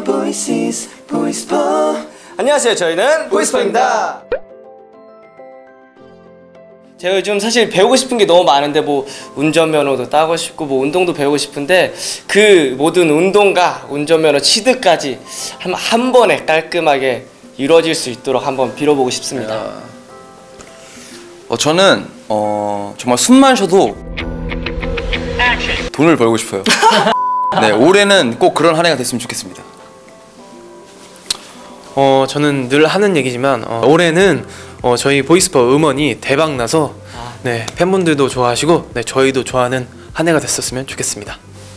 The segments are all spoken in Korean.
안녕하세요. 저희는 보이스퍼입니다. 제가 요즘 사실 배우고 싶은 게 너무 많은데 뭐 운전면허도 따고 싶고 뭐 운동도 배우고 싶은데 그 모든 운동과 운전면허 취득까지 한 번에 깔끔하게 이루어질 수 있도록 한번 빌어보고 싶습니다. 저는 정말 숨만 쉬어도 돈을 벌고 싶어요. 네, 올해는 꼭 그런 한 해가 됐으면 좋겠습니다. 저는 늘 하는 얘기지만 올해는 저희 보이스퍼 음원이 대박 나서 네, 팬분들도 좋아하시고 네, 저희도 좋아하는 한 해가 됐었으면 좋겠습니다.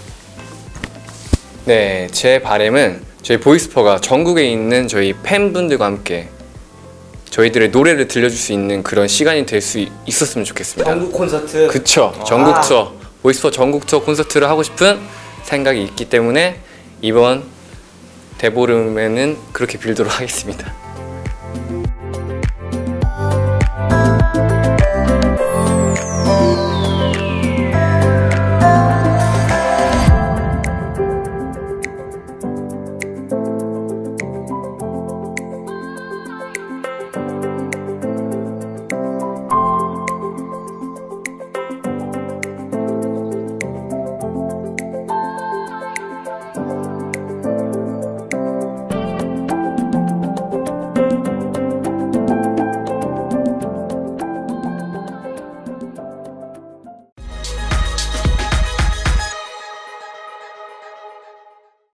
네, 제 바람은 저희 보이스퍼가 전국에 있는 저희 팬분들과 함께 저희들의 노래를 들려줄 수 있는 그런 시간이 될 수 있었으면 좋겠습니다. 전국 콘서트. 그쵸, 전국 투어, 보이스퍼 전국 투어 콘서트를 하고 싶은 생각이 있기 때문에 이번 대보름에는 그렇게 빌도록 하겠습니다.